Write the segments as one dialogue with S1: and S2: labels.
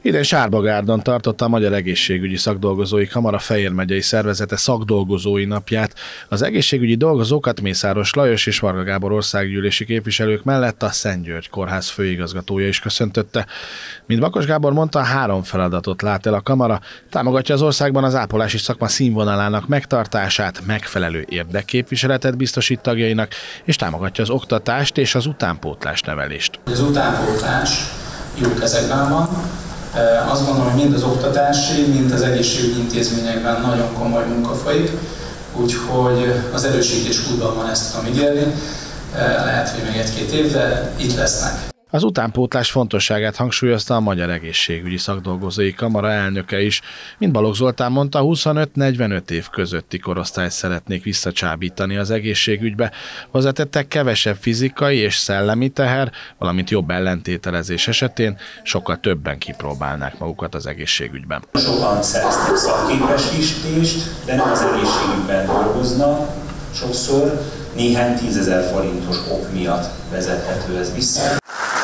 S1: Idén Sárbagárdon tartotta a Magyar Egészségügyi Szakdolgozói Kamara Fejér megyei szervezete szakdolgozói napját. Az egészségügyi dolgozókat Mészáros Lajos és Varga Gábor országgyűlési képviselők mellett a Szent György Kórház főigazgatója is köszöntötte. Mint Bakos Gábor mondta, 3 feladatot lát el a kamara: támogatja az országban az ápolási szakma színvonalának megtartását, megfelelő érdekképviseletet biztosít tagjainak, és támogatja az oktatást és az utánpótlás nevelést.
S2: Az utánpótlás jó kezekben van. Azt gondolom, hogy mind az oktatási, mind az egészségügyi intézményekben nagyon komoly munka folyik, úgyhogy az erősítés útban van, ezt tudom ígérni. Lehet, hogy még 1-2 év, de itt lesznek.
S1: Az utánpótlás fontosságát hangsúlyozta a Magyar Egészségügyi Szakdolgozói Kamara elnöke is. Mint Balogh Zoltán mondta, 25-45 év közötti korosztályt szeretnék visszacsábítani az egészségügybe. Hozzátettek, kevesebb fizikai és szellemi teher, valamint jobb ellentételezés esetén sokkal többen kipróbálnák magukat az egészségügyben.
S3: Sokan szereztek szakképesítést, de nem az egészségügyben dolgoznak. Sokszor néhány 10 000 forintos ok miatt vezethető ez vissza.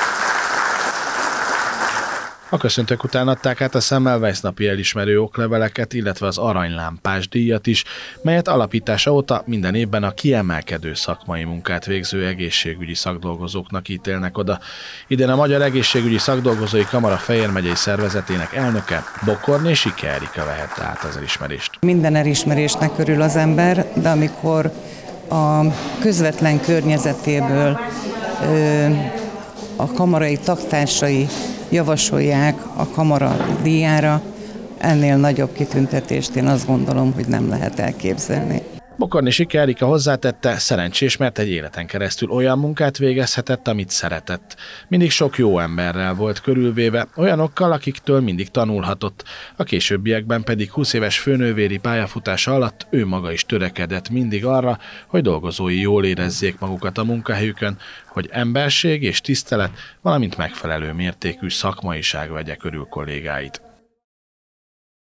S1: A köszöntők után adták át a Semmelweis napi elismerő okleveleket, illetve az aranylámpás díjat is, melyet alapítása óta minden évben a kiemelkedő szakmai munkát végző egészségügyi szakdolgozóknak ítélnek oda. Idén a Magyar Egészségügyi Szakdolgozói Kamara Fejér megyei szervezetének elnöke, Bokorné Sike Erika vehette át az elismerést.
S4: Minden elismerésnek örül az ember, de amikor a közvetlen környezetéből a kamarai taktársai javasolják a kamara díjára, ennél nagyobb kitüntetést én azt gondolom, hogy nem lehet elképzelni.
S1: Bokorné Sike Erika hozzátette, szerencsés, mert egy életen keresztül olyan munkát végezhetett, amit szeretett. Mindig sok jó emberrel volt körülvéve, olyanokkal, akiktől mindig tanulhatott. A későbbiekben pedig 20 éves főnővéri pályafutása alatt ő maga is törekedett mindig arra, hogy dolgozói jól érezzék magukat a munkahelyükön, hogy emberség és tisztelet, valamint megfelelő mértékű szakmaiság vegye körül kollégáit.